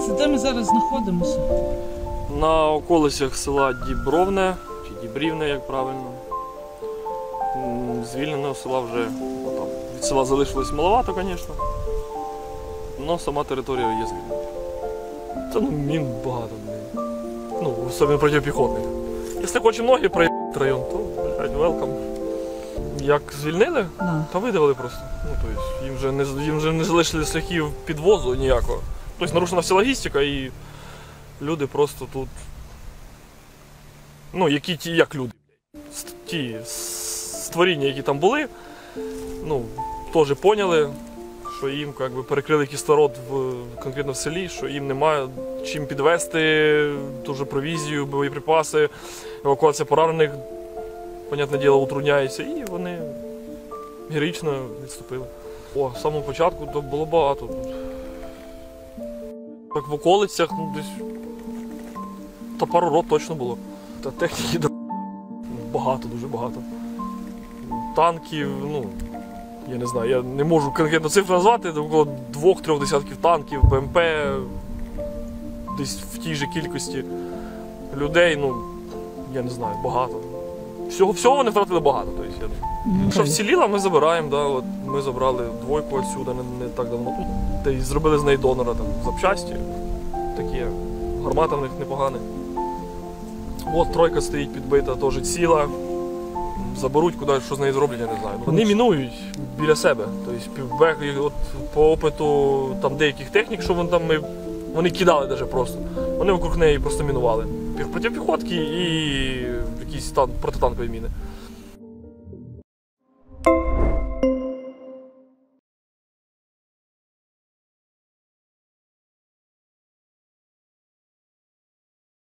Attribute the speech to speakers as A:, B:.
A: Це де ми зараз знаходимося?
B: На околицях села Дібровне, чи Дібрівне, як правильно. Звільненого села вже, там, від села залишилось маловато, звісно. Але сама територія є звільнена. Та мін багато. Ну, особливо протипіхотних. Якщо хоче ноги проїхати район, то, блядь, велкам. Як звільнили, то видавили просто. Ну, тобто, їм вже не залишили шляхів підвозу ніякого. Тобто нарушена вся логістика і люди просто тут, ну, як люди, ті створіння, які там були, ну, теж поняли, що їм перекрили кислород конкретно в селі, що їм немає чим підвезти, дуже провізію, боєприпаси, евакуація поранених, понятне діло, утрудняється, і вони героїчно відступили. З самого початку то було багато. Так в околицях, ну, десь та пару рот точно було. Та техніки багато, дуже багато. Танків, ну, я не знаю, я не можу конкретно цифру назвати, около 2-3 десятків танків, БМП, десь в тій же кількості людей, ну, я не знаю, багато. Всього вони втратили багато. Тобто, що вціліло, ми забираємо, да, от ми забрали двойку відсюди не так давно тут, та й зробили з неї донора, там, запчасті, такі, гармата в них непогана. От тройка стоїть підбита, теж ціла, заберуть куди, що з нею зроблять, я не знаю. Вони мінують біля себе, тобто, от, по опиту там, деяких технік, що вони кидали навіть просто, вони вокруг неї просто мінували. Протипіхотки і якісь протитанкові міни.